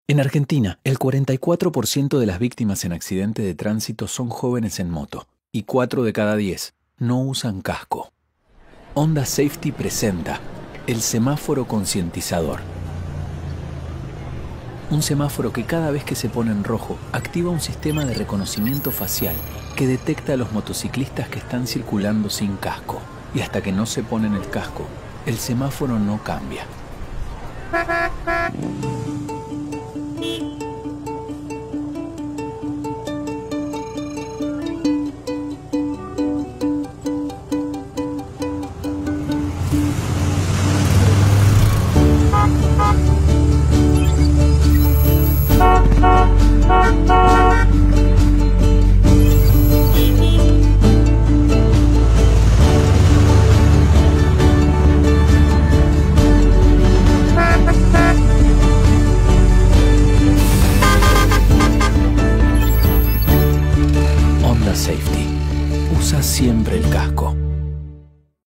En Argentina, el 44% de las víctimas en accidente de tránsito son jóvenes en moto y 4 de cada 10 no usan casco. Honda Safety presenta el semáforo concientizador. Un semáforo que cada vez que se pone en rojo activa un sistema de reconocimiento facial que detecta a los motociclistas que están circulando sin casco. Y hasta que no se ponen el casco, el semáforo no cambia. Honda Safety. Usa siempre el casco.